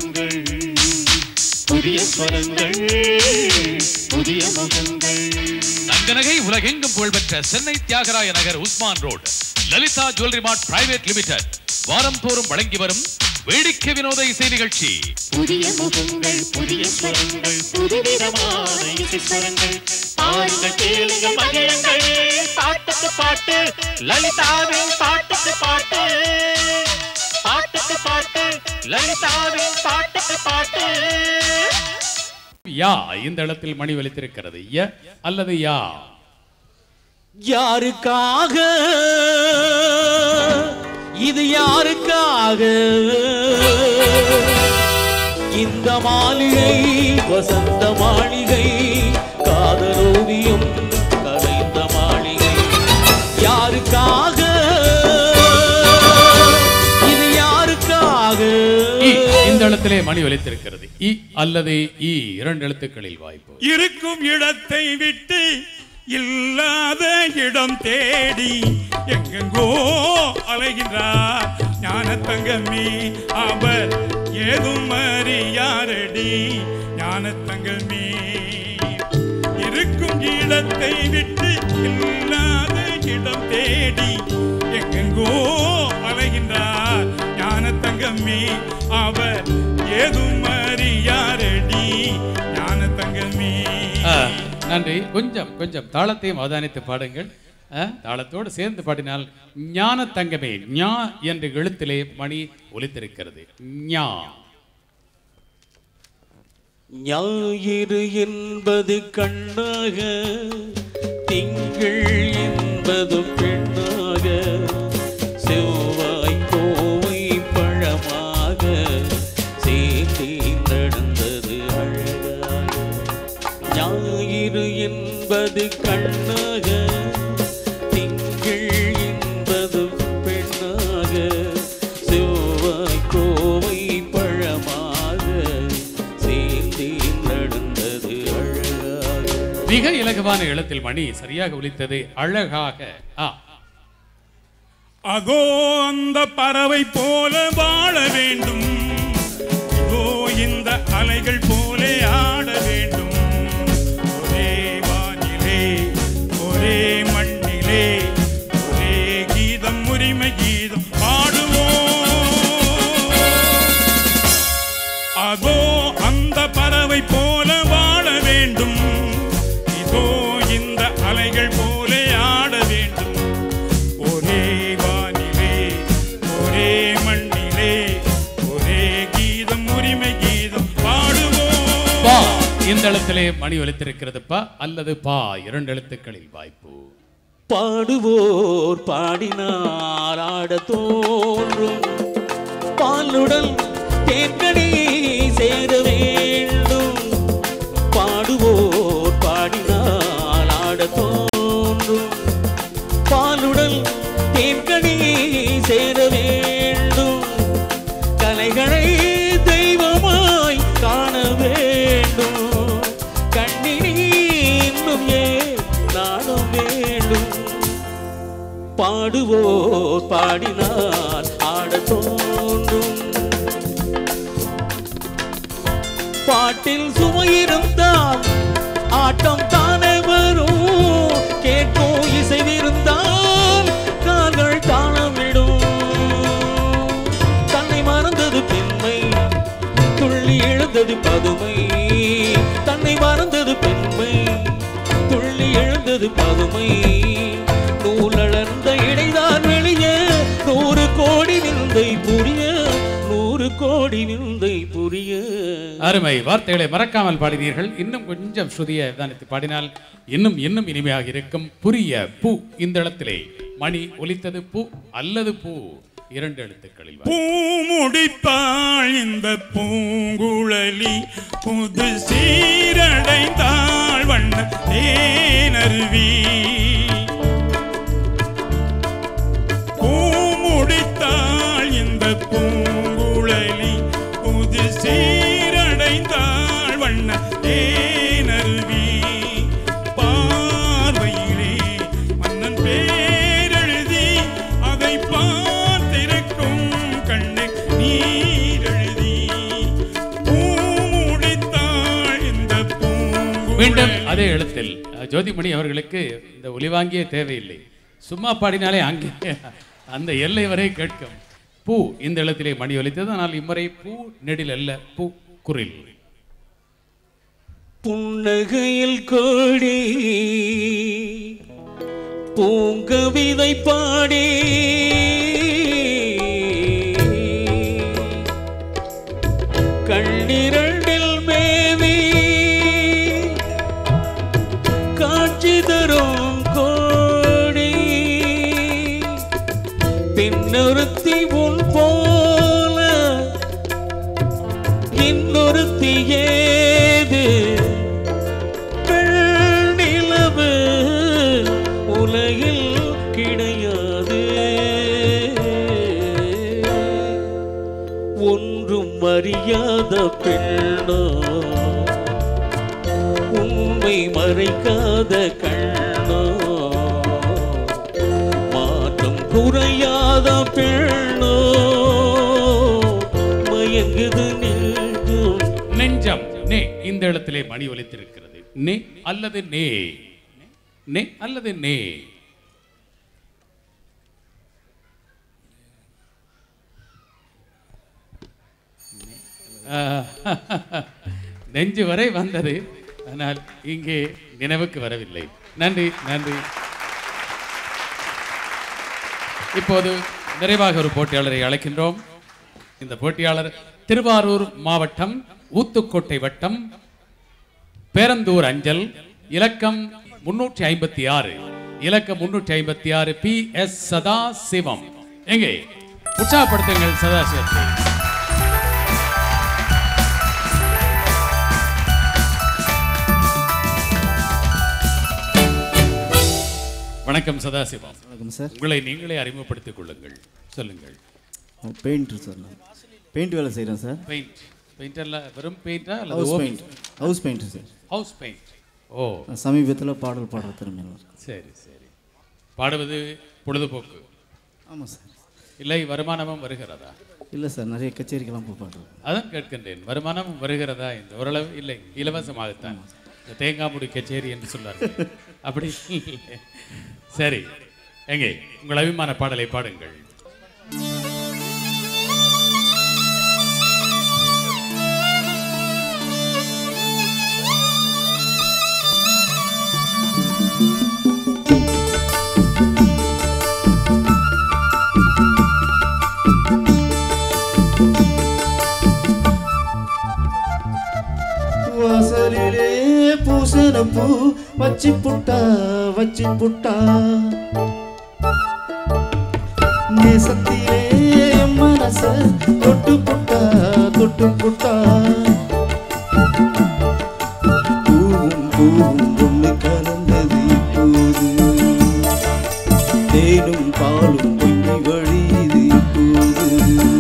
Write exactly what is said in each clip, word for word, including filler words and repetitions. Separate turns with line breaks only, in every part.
முகங்கள் புதிய ஸ்வரங்கள் புதிய முகங்கள்.
தங்கநகை உலகெங்கும் புகழ்பெற்ற Chennai Thyagaraya Nagar Usman road Lalitha jewellery mart private limited வாரம் தோறும் வழங்கி வரும் வேடிக்கை வினோத இசை நிகழ்ச்சி.
புதிய முகங்கள் புதிய ஸ்வரங்கள் புதுவிதமான இசை ஸ்வரங்கள். பாருங்கள் கேளுங்கள் மகிழுங்கள். பாட்டுக்கு பாட்டு லலிதாவின் பாட்டுக்கு பாட்டு பாட்டுக்கு பாட்டு லலிதாவின் பாட்டுக்கு பாட்டு.
யா இந்த இடத்தில் மணி ஒலித்திருக்கிறது. ய அல்லது யா?
யாருக்காக இது யாருக்காக இந்த மாளிகை வசந்த மாளிகை காதலோவியம் கலைந்த மாளிகை. யாருக்காக இது யாருக்காக?
இந்த இடத்திலே மணி ஒலித்திருக்கிறது. இ அல்லது இ இரண்டு எழுத்துக்களில் வாய்ப்பு.
இருக்கும் இடத்தை விட்டு இல்லாத இடம் தேடி எங்கெங்கோ அலைகின்றார் ஞான தங்கமே. அவர் ஏதும் அறியாரடி ஞான தங்கமே. இருக்கும் இடத்தை விட்டு இல்லாத இடம் தேடி எங்கெங்கோ அலைகின்றார் ஞான தங்கமே. அவர் ஏதும் அறியாரடி ஞான தங்கமே.
நன்றி. கொஞ்சம் கொஞ்சம் தாளத்தையும் அவதானித்து பாடுங்கள். தாளத்தோடு சேர்ந்து பாடினால் ஞான தங்கமே ஞா என்ற எழுத்திலே மணி ஒலித்திருக்கிறது. ஞா.
ஞாயிறு என்பது கண்ணாக திங்கள் என்பது பெண்ணாக செவ்வாய் கோவை பழமாக சேர்த்து நடந்தது அழகாக. ஞாயிறு என்பது கண்ணாக திங்கள் என்பது பெண்ணாக செவ்வாய் கோவை பழமாக சேர்த்து நடந்தது அழகாக.
மிக இலகுவான எழுத்தில் மணி சரியாக ஒலித்தது அழகாக. ஆ.
அதோ அந்த பறவை போல வாழ வேண்டும். இதோ இந்த அலைகள் போல ஆட வேண்டும். ஒரே வானிலே ஒரே மண்ணிலே ஒரே கீதம் உரிமை கீதம் பாடுவோம். அதோ அந்த பறவை போல வாழ வேண்டும். இதோ இந்த அலைகள் போல ஆட வேண்டும். ஒரே வானிலே ஒரே மண்ணிலே ஒரே கீதம் உரிமை கீதம் பாடுவோம்.
பா இந்த எழுத்திலே மணி ஒலித்திருக்கிறது. ப அல்லது பா இரண்டு எழுத்துக்களில் வாய்ப்பு.
பாடுவோர் பாடினால் ஆட தோன்றும். பாலுடன் தேன்கனி சேர வேண்டும். பாடுவோர் பாடினால் ஆட தோன்றும். பாலுடன் தேன்கனி சேர வேண்டும். கலைகளை தெய்வமாய் காண வேண்டும். கண்ணினி இன்னும் ஏன் நாணம் வேண்டும். பாடுவோர் பாடினால் ஆட தோன்றும். பாட்டில் சுவையிருந்தால் ஆட்டம் தானே வரும். கேட்கும் இசைவிருந்தால் கால்கள் தாளமிடும். தன்னை மறந்தது பெண்மை துள்ளி எழுந்தது பதுமை. தன்னை மறந்தது பெண்மை துள்ளி எழுந்தது பதுமை. நூலளர்ந்த இடைதான் வெளியே நூறு கோடி நிந்தை புரிய நூறு கோடி நிந்தை புரிய.
அருமை. வார்த்தைகளை மறக்காமல் பாடினீர்கள். இன்னும் கொஞ்சம் ஸ்ருதியை தானித்து பாடினால் இன்னும் இன்னும் இனிமையாக இருக்கும். புரிய பூ இந்த இடத்திலே மணி ஒலித்தது. பூ அல்லது பூ இரண்டு எழுத்துக்களில்.
பூ முடிப்பாள் இந்த பூங்குழலி புது சீரடைந்தாள் வண்ண தேனருவி. பூ முடித்தாள் இந்த பூங்குழலி புது சீரடைந்தாள் வண்ண தேனருவி. பார்வையிலே மன்னன் பேரெழுதி அதை பார்த்திருக்கும் கண்ணை நீரெழுதி.
மீண்டும் அதே எழுத்தில் ஜோதிமணி அவர்களுக்கு இந்த ஒலிவாங்கிய தேவையில்லை, சும்மா பாடினாலே அங்கே அந்த எல்லை வரை கேட்கும். பூ இந்த எழுத்திலே மணி ஒலித்தது. ஆனால் இம்முறை பூ நெடில் அல்ல, பூ குரில்.
புன்னகையில் கோடி பூங்கவிதை பாடி கண்ணிரண்டில் மேவி காட்சி தரும் கோடி பின்னொருத்தி உன் போல இன்னொருத்தி ஏது பெண்ணிலவு உலகில் கிடையாது. ஒன்றும் அறியாத பெண்ணோ உண்மை மறைக்காத கண்ணோ மாற்றம் குறையாத பெண்ணோ மயங்குது நெஞ்சம்.
நெஞ்சம் நே இந்த இடத்திலே மணி ஒலித்திருக்கிறது. நே அல்லது நே, நே அல்லது நே. நெஞ்சு வரை வந்தது, ஆனால் இங்கே நினைவுக்கு வரவில்லை. நன்றி நன்றி. இப்போது நிறைவாக ஒரு போட்டியாளரை அழைக்கின்றோம். இந்த போட்டியாளர் திருவாரூர் மாவட்டம் ஊத்துக்கோட்டை வட்டம் பேரந்தூர் அஞ்சல் இலக்கம் முன்னூற்றி ஐம்பத்தி ஆறு இலக்கம் முன்னூற்றி ஐம்பத்தி ஆறு பி எஸ் சதா சிவம். எங்கே உற்சாகப்படுத்துங்கள் சதாசிவத்தை. வணக்கம் சதாசிவம்.
வணக்கம் சார்.
உங்களை நீங்களே அறிமுகப்படுத்திக் கொள்ளுங்கள், சொல்லுங்கள்.
பெயிண்டர் சார், நான் பெயிண்ட் வேலை செய்கிறேன் சார்.
பெயிண்ட் பெயிண்ட் அல்ல, வெறும் பெயிண்டா அல்லது
ஹவுஸ்
ஓ
paint? House painter sir.
House paint. ஓ,
சமீபத்தில் பாடல் பாடுற திறமையில் இருக்கு.
சரி சரி. பாடுவது பொழுதுபோக்கு?
ஆமாம் சார்.
இல்லை வருமானமும் வருகிறதா?
இல்லை சார், நிறைய கச்சேரிக்கெல்லாம் போய் பாடுறேன்.
அதான் கேட்கின்றேன், வருமானமும் வருகிறதா என்று. ஓரளவு இல்லை, இலவசமாகத்தான். இந்த தேங்காய் முடி கச்சேரி என்று சொன்னார்கள், அப்படி இல்லை. சரி, எங்கே உங்கள் அபிமான பாடலை பாடுங்கள்.
வாசலிலே பூசன பூ வச்சி புட்டா வச்சி புட்டா நேசத்திலே மனச தொட்டு புட்டா தொட்டு புட்டா பூவும் பூவும் ஒன்று கலந்தது இப்போது தேனும் பாலும் பொங்கி வழியுது இப்போது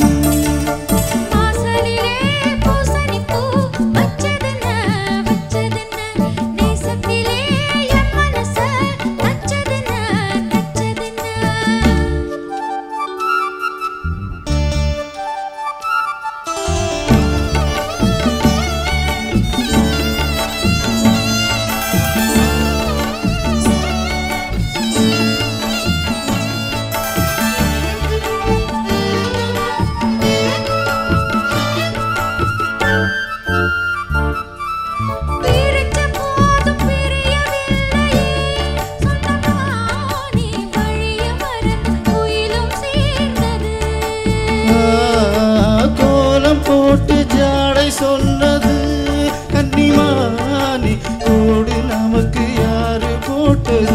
சொன்னது கன்னிமானி கோடு நமக்கு யாரு போட்டது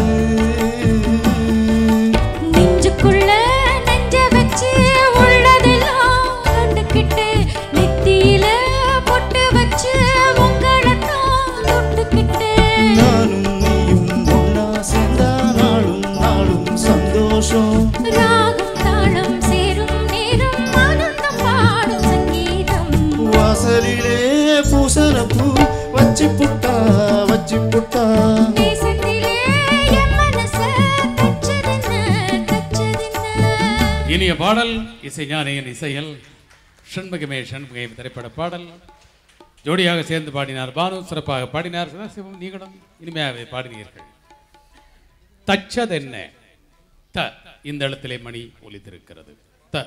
நெஞ்சுக்குள்ள நெஞ்ச வச்சு உள்ளதெல்லாம் கண்டுக்கிட்டு நெத்தியில பொட்டு வச்சு உங்களத்தான் தொட்டுக்கிட்டு
நானும் நீயும் ஒன்னா சேர்ந்தா நாளும் நாளும் சந்தோஷம்
ராகம் தாளம் சேரும் நேரம் ஆனந்தம் பாடும் சங்கீதம்
வாசலிலே பூசன பூ வச்சி புட்டா வச்சி புட்டா
நேசத்திலே என் மனச தச்சதென்ன தச்சதென்ன.
இனிய பாடல் இசை ஞானியின் இசையில் ஷண்முகமே ஷண்முகமே திரைப்பட பாடல் ஜோடியாக சேர்ந்து பாடினார் பானு, சிறப்பாக பாடினார். சதாசிவம், நீங்களும் இனிமையாகவே பாடினீர்கள். தச்சதென்ன த இந்த இடத்திலே மணி ஒலித்திருக்கிறது. த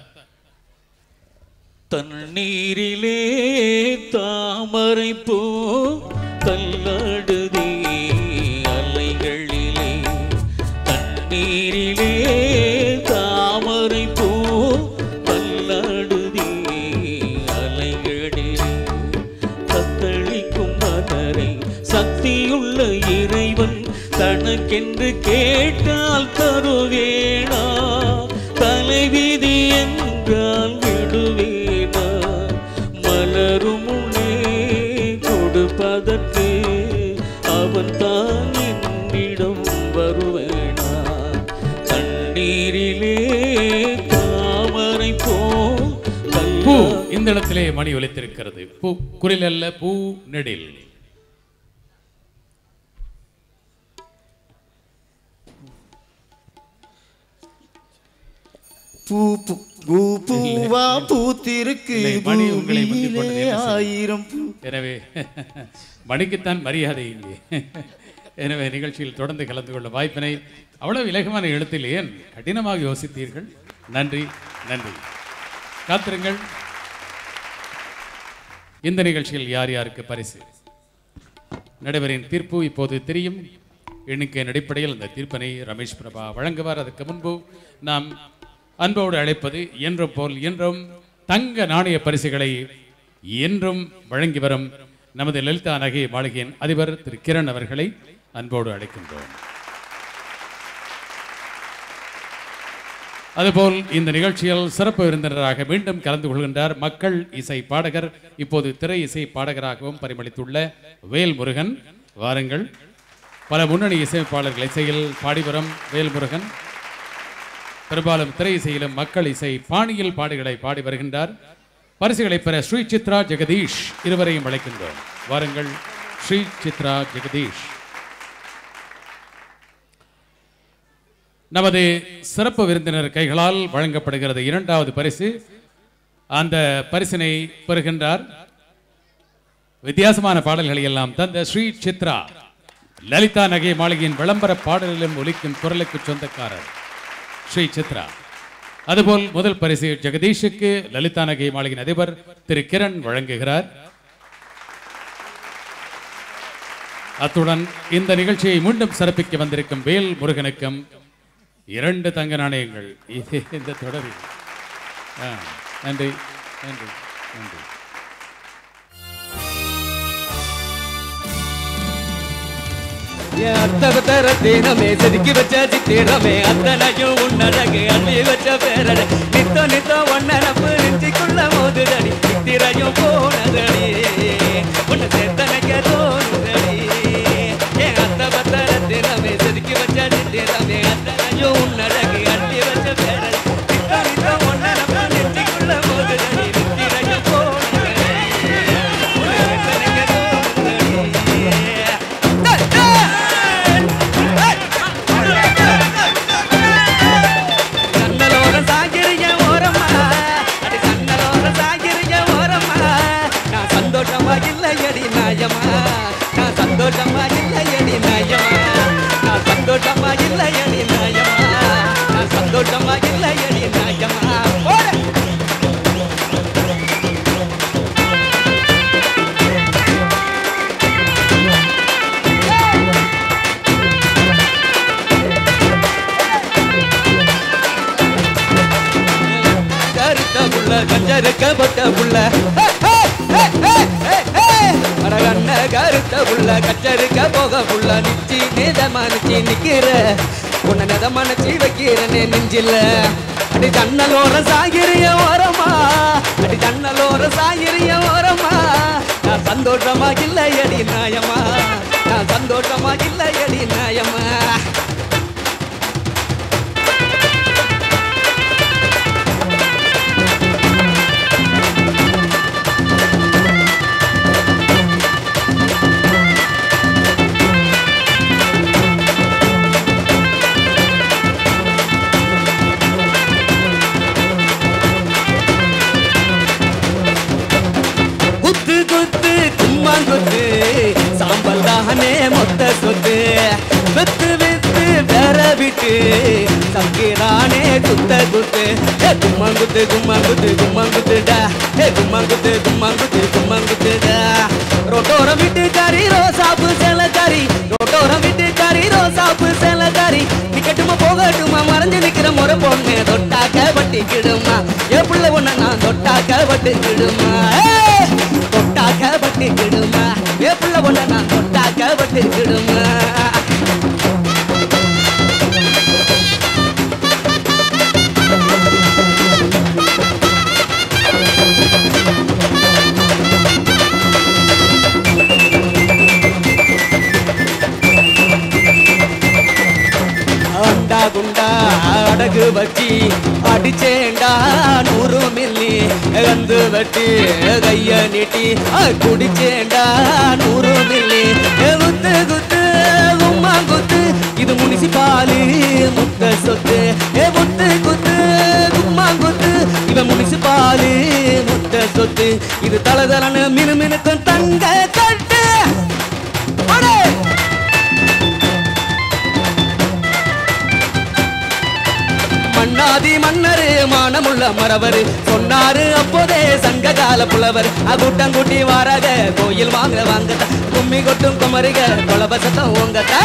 தண்ணீரிலே தாமரை பூ தள்ளாடுதே அலைகளிலே, தண்ணீரிலே தாமரை பூ தள்ளாடுதே அலைகளிலே, தத்தளிக்கும் மலரை சக்தியுள்ள இறைவன் தனக்கென்று கேட்டால் தருவேனா, தலைவிதி என்றால் விடுவேனா, மலரும் முன்னே கொடுப்பதற்கு அவன் தான் என்னிடம் வருவேனா, தண்ணீரிலே தாமரை போ
பூ இந்த இடத்திலே மணி ஒலித்திருக்கிறது. பூ குரில் அல்ல, பூ நெடில்.
பூ பூ பூ பூவா பூத்திருக்கு
மணி உங்களை முந்திக்
பூமியிலே
கொண்டது என்ன செய்யும்?
ஆயிரம் பூ.
எனவே மணிக்குத்தான் மரியாதை இங்கே. எனவே நிகழ்ச்சியில் தொடர்ந்து கலந்து கொள்ள வாய்ப்பினை அவ்வளவு இலகுமான எழுத்தில் ஏன் கடினமாக யோசித்தீர்கள்? நன்றி, நன்றி. காத்திருங்கள். இந்த நிகழ்ச்சியில் யார் யாருக்கு பரிசு நடைபெறின் தீர்ப்பு இப்போது தெரியும். எண்ணிக்கையின் அடிப்படையில் அந்த தீர்ப்பினை ரமேஷ் பிரபா வழங்குவார். அதற்கு முன்பு நாம் அன்போடு அழைப்பது என்றும் போல் என்றும் தங்க நாணய பரிசுகளை என்றும் வழங்கி வரும் நமது லலிதா நகை மாளிகையின் அதிபர் திரு கிரண் அவர்களை அன்போடு அழைக்கின்றோம். அதுபோல் இந்த நிகழ்ச்சியில் சிறப்பு விருந்தினராக மீண்டும் கலந்து கொள்கின்றார் மக்கள் இசை பாடகர், இப்போது திரை இசை பாடகராகவும் பரிமளித்துள்ள வேல்முருகன். வாருங்கள். பல முன்னணி இசையமைப்பாளர்கள் இசையில் பாடிவரும் வேல்முருகன் பெரும்பாலும் திரை இசையிலும் மக்கள் இசை பாணியில் பாடுகளை பாடி வருகின்றார். பரிசுகளை பெற ஸ்ரீ சித்ரா ஜெகதீஷ் இருவரையும் அழைக்கின்றோம். வாருங்கள். ஸ்ரீ சித்ரா ஜெகதீஷ். நமது சிறப்பு விருந்தினர் கைகளால் வழங்கப்படுகிறது இரண்டாவது பரிசு. அந்த பரிசினை பெறுகின்றார் வித்தியாசமான பாடல்களை எல்லாம் தந்த ஸ்ரீ சித்ரா லலிதா நகை மாளிகையின் விளம்பர பாடலிலும் ஒலிக்கும் குரலுக்கு சொந்தக்காரர் ஸ்ரீ சித்ரா. அதுபோல் முதல் பரிசு ஜெகதீஷுக்கு லலிதா நகை மாளிகையின் அதிபர் திரு கிரண் வழங்குகிறார். அத்துடன் இந்த நிகழ்ச்சியை மீண்டும் சிறப்பிக்க வந்திருக்கும் வேல் முருகனுக்கும் இரண்டு தங்க நாணயங்கள் இந்த தொடரில். நன்றி, நன்றி, நன்றி.
அத்தகத்தரத்தேனமே செதுக்கி வச்ச சித்திரமே அத்தனையும் உன்னழகு அள்ளி வச்ச பேரட நித்த நித்த ஒன்னப்பு நெஞ்சிக்குள்ள மோதுதடி சித்திரையும் போனதடி உன்னை சேர்த்தனைக்க தோணுதடி. ஏன் அத்தகத்தரத்தேனமே செதுக்கி வச்ச சித்திரமே அத்தனையும் உன்னழகு அள்ளி வச்ச பேரட நித்த நித்த ஒன்னப்பு நெஞ்சிக்குள்ள மோதுதடி சித்திரையும் போனதடி உன்னை சேர்த்தனைக்க தோணுதடி. சந்தோஷமா இல்லையடி நாயமா, நான் சந்தோஷமா இல்லையடி நாயமா, நான் சந்தோஷமா இல்லையடி நாயமா, நான் சந்தோஷமா இல்லையடி நாயமா. கருத்த புள்ள கஞ்சருக்க பட்ட புள்ள கண்ண கருத்த புள்ள கச்சருக்க போக புள்ள நிச்சி நேதமானச்சி நிக்கிற உன்னை நெதமானச்சி வைக்கிறனே நெஞ்சில்ல. அடி தன்னலோர சாகிரிய ஓரமா, அடி தன்னலோர சாகிரிய ஓரமா, நான் சந்தோஷமா இல்லையடி நாயமா, நான் சந்தோஷமா இல்லையடி நாயமா. கும்மாங்குத்து சாம்பல் தானே மொத்த சொத்து வித்து வித்து வேற விட்டு சங்கிறானே குத்த குத்து ஏ கும்மாங்குத்து கும்மாங்குத்து கும்மாங்குத்துடா ஏ கும்மாங்குத்து கும்மாங்குத்து கும்மாங்குத்துடா ரோட்டோரம் விட்டு கறி ரோசாப்பு செலக்காரி ரோட்டோரம் விட்டு கறி ரோசாப்பு செலக்காரி நிக்கட்டுமா போகட்டுமா மறைஞ்சு நிக்கிற முறை பொண்ணு தொட்டாக்க பட்டிக்கிடுமா ஏ புள்ள ஒண்ணு நான் தொட்டாக்க பட்டிக்கிடுமா தொட்டாக்க பட்டிக்கிடுமா ஏ புள்ள ஒண்ணு நான் தொட்டாக்க பட்டிக்கிடுமா குண்டா அடகு வச்சி அடிச்சேண்டா நூறு மில்லி வந்து வட்டி கைய நீட்டி குடிச்சேண்டா நூறு மில்லி குத்து குத்து உம்மா குத்து இது முனிசிபாலி முத்த சொத்து ஏ முத்து குத்து உம்மா குத்து இவன் முனிசிபாலி முத்த சொத்து இது தலதலன்னு மினு மினுக்கும் தங்க கட்டு மன்னாதி மன்னரு மானமுள்ள மரவர் சொன்னாரு அப்போதே சங்ககால புலவர் அகுட்டங்குட்டி வாராக கோயில் வாங்க வாங்க கும்மி கொட்டும் குமரிக கொலபசத்தம் உங்கத்தா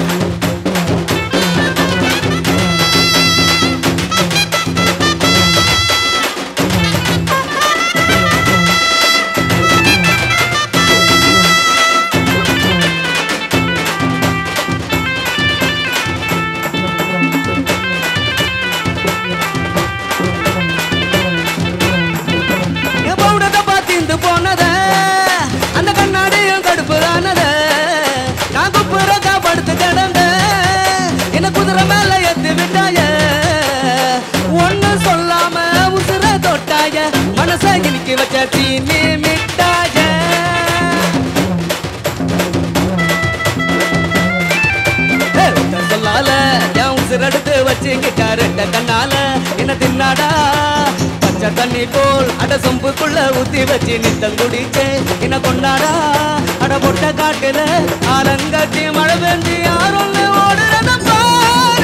கண்ணால என்ன தின்னாடா பச்சை தண்ணி போல் அட சொம்புக்குள்ள ஊத்தி வச்சு நித்தம் குடிச்சே என்ன கொண்டாடா அட பொட்ட காட்டுல ஆலங்கட்டி மழை பெஞ்சு யாரும் ஓடுறத பாரு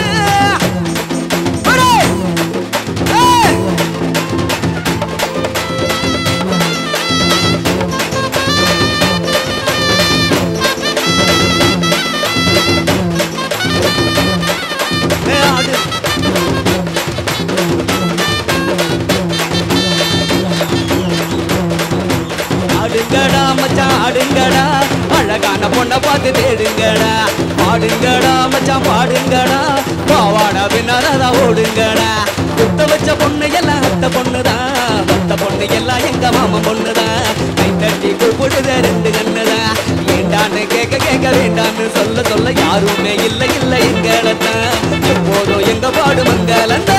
ஆடுங்கடா மச்சான் ஆடுங்கடா அழகான பொண்ணை பார்த்து தேடுங்கடா ஆடுங்கடா மச்சான் பாடுங்கடா பாவாடா பின்னாரதா ஓடுங்கடா குத்த வச்ச பொண்ணு எல்லாம் அத்த பொண்ணுதான் மத்த பொண்ணு எல்லாம் எங்க மாமா பொண்ணுதான் கை தட்டி கூப்பிடுத ரெண்டு கண்ணுதான் ஏண்டான்னு கேட்க கேட்க வேண்டான்னு சொல்ல சொல்ல யாருமே இல்லை இல்லை எங்களத்தான் எப்போதும் எங்க பாடு மங்களந்தா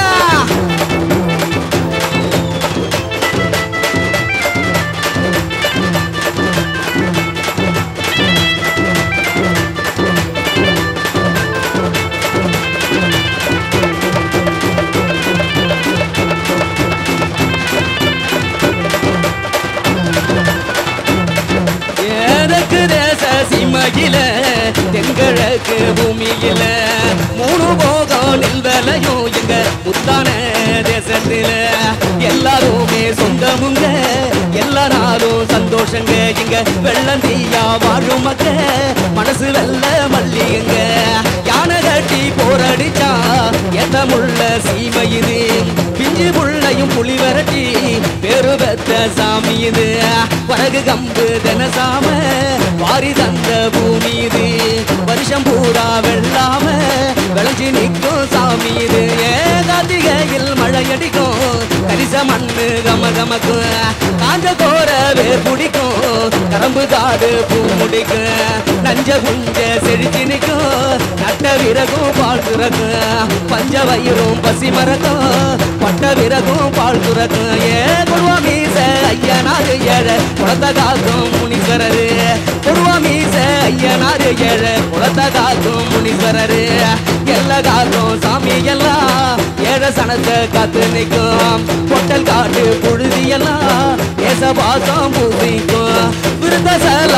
சிமையில தென்கிழக்கு பூமியில மூணு போகம் நெல்வலையும் எங்க முத்தான தேசத்துல எல்லாருமே சொந்தமுங்க எல்லா நாளும் சந்தோஷங்க இங்க வெள்ளந்தீயா வாழும் மக்க மனசு வெள்ள மல்லிகங்க யானை கட்டி போரடிச்சா எத்தமுள்ள சீமை இது பிஞ்சு புள்ளையும் புலி வரட்டி பேரு பெத்த சாமி இது வரகு கம்பு தினசாம வாரி தந்த பூமி இது வருஷம் பூரா வெள்ளாம விளைஞ்சி நிற்கும் சாமி இது கார்த்திகையில் மழையடிக்கும் கரிச மண்ணு கம கமக்கும் காஞ்ச கோர வேர் பிடிக்கும் கரம்பு காடு பூ முடிக்கும் நஞ்ச குஞ்ச செழிச்சு நிற்கும் நட்ட விறகும் பால் துறக்கும் பஞ்ச வயிறும் பசி மறக்கும் பட்ட விறகும் பால் துறக்கும் ஏ குருவா மீச ஐயனாரு ஏழ குளத்த காக்கும் முனீஸ்வரரு குருவா மீச ஐயனாரு ஏழ குளத்த காக்கும் முனீஸ்வரரு எல்லா காக்கும் சாமி எல்லாம் ஏழ சனத்தை காத்து நிற்கும் பொட்டல் காட்டு புழுதி எல்லாம் ஏச பாசம் பூசிக்கும் விருந்த சலா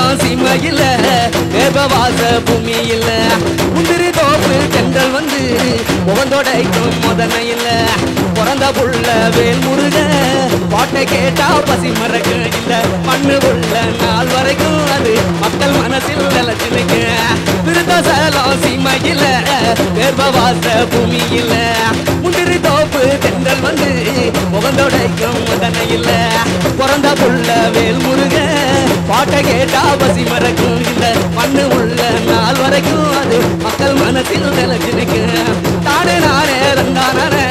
சீமையில தேவவாச பூமியில முந்திரி தோப்பு தென்றல் வந்து முகந்தோடைக்கும் முதனை இல்ல பிறந்த புள்ள வேல் முருக பாட்டை கேட்டா பசி மறக்க இல்ல மண்ணு உள்ள நாள் வரைக்கும் அது மக்கள் மனசில் நிலச்சிருக்க விருந்தசலம் சீமையில தேர்வவாச பூமியில முந்திரி தோப்பு தென்றல் வந்து முகந்தோடைக்கும் முதனை இல்ல பிறந்த புள்ள வேல் முருக பாட்டை கேட்டா பசி மறக்கும் இல்ல மண்ணு உள்ள நாள் வரைக்கும் அது மக்கள் மனசில் நிலச்சிருக்க தானே நானே ரந்தானே